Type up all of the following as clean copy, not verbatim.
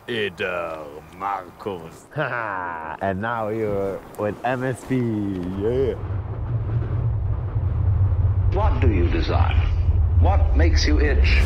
Eder, Markus. And now you're with MSP, yeah. What do you desire? What makes you itch?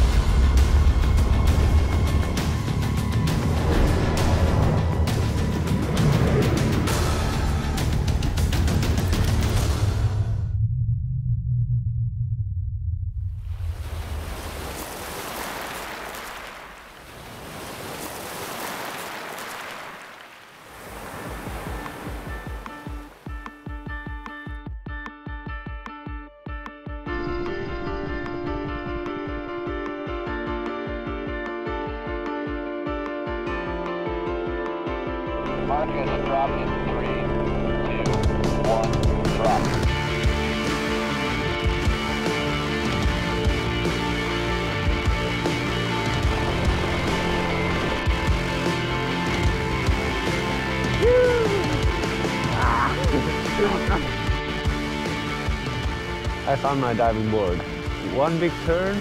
Markus, drop in 3, 2, 1, drop. I found my diving board. One big turn.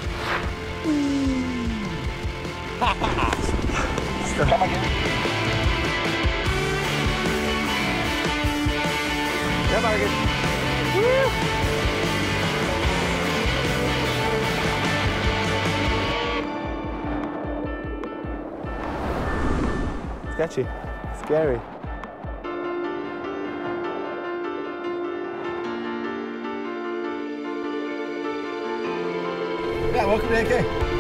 Come again. Yeah, Markus. Sketchy. Scary. Yeah, welcome to AK.